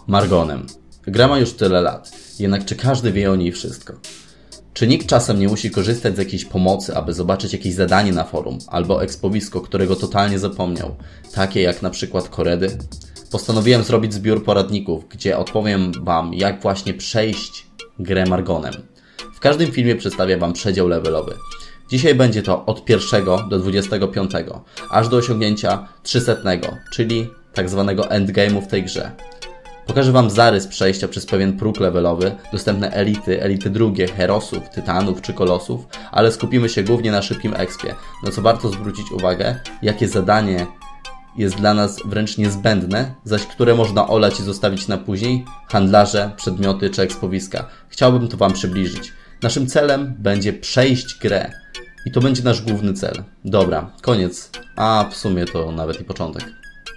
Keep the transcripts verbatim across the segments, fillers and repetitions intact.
Margonem. Gra ma już tyle lat, jednak czy każdy wie o niej wszystko? Czy nikt czasem nie musi korzystać z jakiejś pomocy, aby zobaczyć jakieś zadanie na forum, albo ekspowisko, którego totalnie zapomniał, takie jak na przykład Koredy? Postanowiłem zrobić zbiór poradników, gdzie odpowiem Wam, jak właśnie przejść grę Margonem. W każdym filmie przedstawię Wam przedział levelowy. Dzisiaj będzie to od pierwszego do dwudziestego piątego, aż do osiągnięcia trzysetnego, czyli tak zwanego endgame'u w tej grze. Pokażę Wam zarys przejścia przez pewien próg levelowy, dostępne elity, elity drugie, herosów, tytanów czy kolosów, ale skupimy się głównie na szybkim expie, na co warto zwrócić uwagę, jakie zadanie jest dla nas wręcz niezbędne, zaś które można olać i zostawić na później, handlarze, przedmioty czy ekspowiska. Chciałbym to Wam przybliżyć. Naszym celem będzie przejść grę i to będzie nasz główny cel. Dobra, koniec, a w sumie to nawet i początek.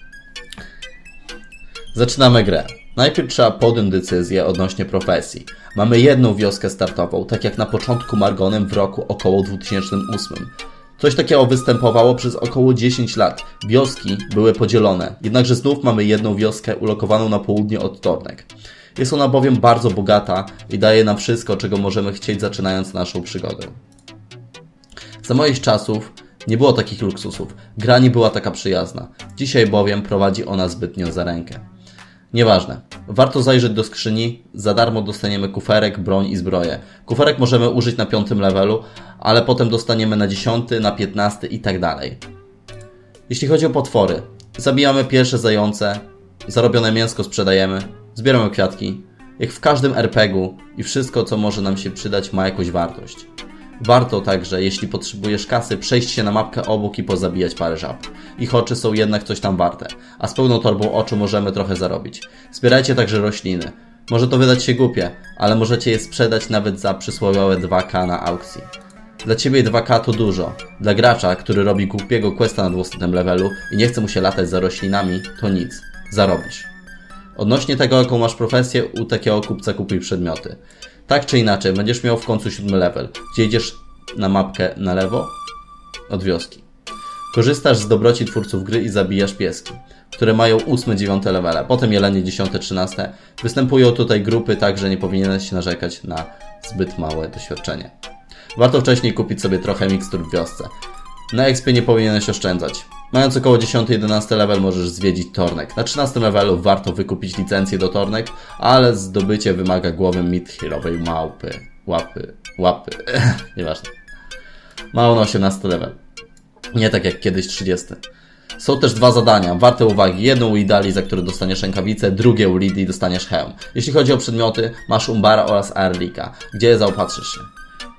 Zaczynamy grę. Najpierw trzeba podjąć decyzję odnośnie profesji. Mamy jedną wioskę startową, tak jak na początku Margonem w roku około dwutysięcznym ósmym. Coś takiego występowało przez około dziesięć lat. Wioski były podzielone, jednakże znów mamy jedną wioskę ulokowaną na południe od Tornek. Jest ona bowiem bardzo bogata i daje nam wszystko, czego możemy chcieć, zaczynając naszą przygodę. Za moich czasów nie było takich luksusów. Gra nie była taka przyjazna. Dzisiaj bowiem prowadzi ona zbytnio za rękę. Nieważne. Warto zajrzeć do skrzyni. Za darmo dostaniemy kuferek, broń i zbroję. Kuferek możemy użyć na piątym levelu, ale potem dostaniemy na dziesiąty, na piętnasty i tak dalej. Jeśli chodzi o potwory, zabijamy pierwsze zające, zarobione mięsko sprzedajemy, zbieramy kwiatki. Jak w każdym er pe gie u i wszystko, co może nam się przydać, ma jakąś wartość. Warto także, jeśli potrzebujesz kasy, przejść się na mapkę obok i pozabijać parę żab. Ich oczy są jednak coś tam warte, a z pełną torbą oczu możemy trochę zarobić. Zbierajcie także rośliny. Może to wydać się głupie, ale możecie je sprzedać nawet za przysłowiowe dwa ka na aukcji. Dla Ciebie dwa ka to dużo. Dla gracza, który robi głupiego questa na dwusetnym levelu i nie chce mu się latać za roślinami, to nic. Zarobisz. Odnośnie tego, jaką masz profesję, u takiego kupca kupuj przedmioty. Tak czy inaczej, będziesz miał w końcu siódmy level, gdzie idziesz na mapkę na lewo od wioski. Korzystasz z dobroci twórców gry i zabijasz pieski, które mają ósme, dziewiąte levele, potem jelenie dziesiąte, trzynaste. Występują tutaj grupy, tak że nie powinieneś się narzekać na zbyt małe doświadczenie. Warto wcześniej kupić sobie trochę mikstur w wiosce. Na expie nie powinieneś oszczędzać. Mając około dziesiąty, jedenasty level możesz zwiedzić Tornek. Na trzynastym levelu warto wykupić licencję do Tornek, ale zdobycie wymaga głowy mithilowej małpy. Łapy, łapy, nieważne. Mało na osiemnasty level. Nie tak jak kiedyś trzydziesty. Są też dwa zadania, warte uwagi. Jedno u Idali, za które dostaniesz rękawice, drugie u Lidii dostaniesz hełm. Jeśli chodzi o przedmioty, masz Umbara oraz Aerlika, gdzie zaopatrzysz się.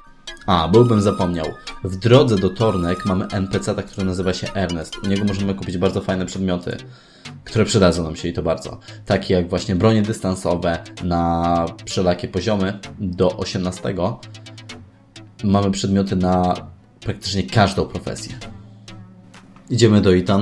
A, byłbym zapomniał. W drodze do Tornek mamy en pe ce ta, który nazywa się Ernest. U niego możemy kupić bardzo fajne przedmioty, które przydadzą nam się i to bardzo. Takie jak właśnie bronie dystansowe na wszelakie poziomy do osiemnastego. Mamy przedmioty na praktycznie każdą profesję. Idziemy do Itan.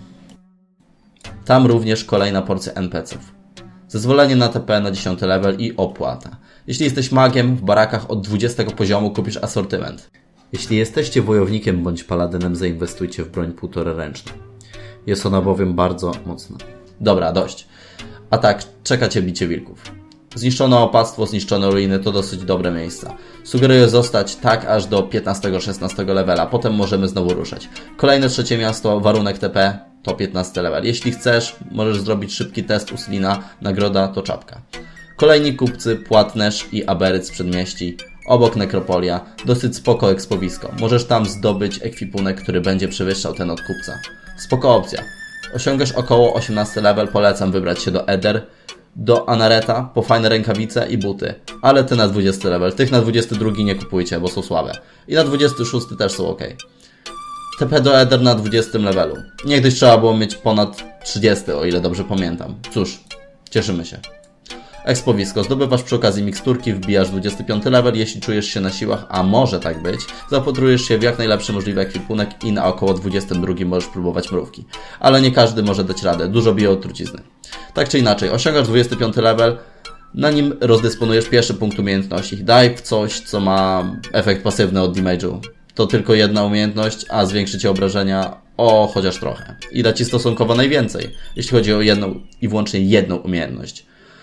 Tam również kolejna porcja en pe ców. Zezwolenie na te pe na dziesiąty level i opłata. Jeśli jesteś magiem, w barakach od dwudziestego poziomu kupisz asortyment. Jeśli jesteście wojownikiem bądź paladynem, zainwestujcie w broń półtora ręczną. Jest ona bowiem bardzo mocna. Dobra, dość. A tak, czeka Cię bicie wilków. Zniszczone opactwo, zniszczone ruiny to dosyć dobre miejsca. Sugeruję zostać tak aż do piętnastego, szesnastego levela, potem możemy znowu ruszać. Kolejne trzecie miasto, warunek te pe, to piętnasty level. Jeśli chcesz, możesz zrobić szybki test u Slina, nagroda to czapka. Kolejni kupcy, Płatnerz i Aberyt z przedmieści. Obok nekropolia, dosyć spoko ekspowisko. Możesz tam zdobyć ekwipunek, który będzie przewyższał ten od kupca. Spoko opcja. Osiągasz około osiemnasty level, polecam wybrać się do Eder, do Anareta, po fajne rękawice i buty. Ale ty na dwudziesty level, tych na dwudziesty drugi nie kupujcie, bo są słabe. I na dwudziesty szósty też są ok. te pe do Eder na dwudziestym levelu. Niegdyś trzeba było mieć ponad trzydziesty, o ile dobrze pamiętam. Cóż, cieszymy się. Ekspowisko. Zdobywasz przy okazji miksturki, wbijasz dwudziesty piąty level, jeśli czujesz się na siłach, a może tak być, zaopatrujesz się w jak najlepszy możliwy ekwipunek i na około dwudziestym drugim możesz próbować mrówki. Ale nie każdy może dać radę, dużo bije od trucizny. Tak czy inaczej, osiągasz dwudziesty piąty level, na nim rozdysponujesz pierwszy punkt umiejętności. Daj w coś, co ma efekt pasywny od damage'u. To tylko jedna umiejętność, a zwiększy Ci obrażenia o chociaż trochę. I da Ci stosunkowo najwięcej, jeśli chodzi o jedną i wyłącznie jedną umiejętność.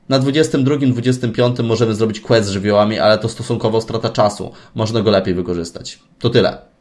Na dwudziestym drugim, dwudziestym piątym możemy zrobić quest z żywiołami, ale to stosunkowo strata czasu. Można go lepiej wykorzystać. To tyle.